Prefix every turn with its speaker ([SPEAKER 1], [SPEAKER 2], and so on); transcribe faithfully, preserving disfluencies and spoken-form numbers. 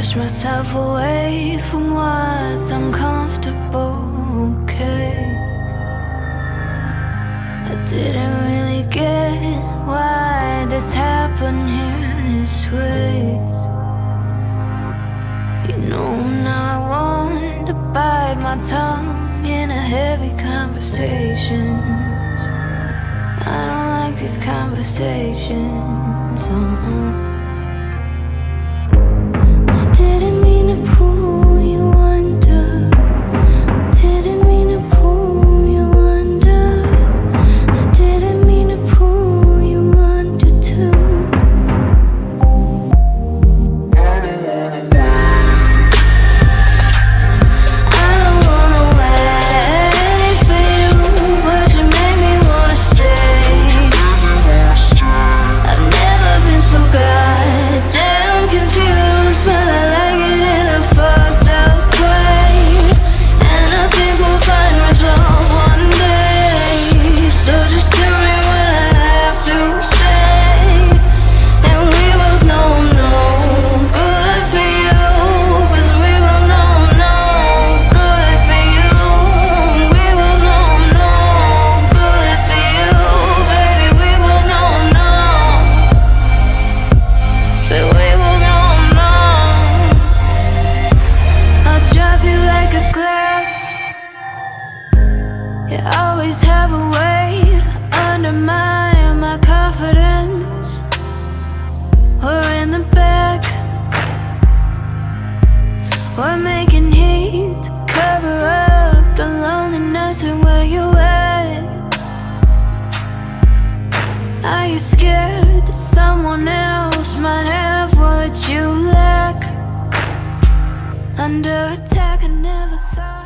[SPEAKER 1] push myself away from what's uncomfortable, okay? I didn't really get why this happened here this way. You know now I want to bite my tongue in a heavy conversation. I don't like these conversations. uh-uh. Didn't mean to pull you under. Didn't mean to pull you under. I didn't mean to pull you under too. I don't wanna wait for you, but you made me wanna stay. I've never been so goddamn confused, but I like it in a fucked up way. And I think we'll find resolve one day. So just tell me what I have to say, and we will know no good for you. Cause we will know no good for you. We will know no good for you. Baby, we will know no. Say we will know no. I'll drop you like a glass. You always have a way to undermine my confidence. We're in the back, we're making heat to cover up the loneliness. And where you at? Are you scared that someone else might have what you lack? Under attack, I never thought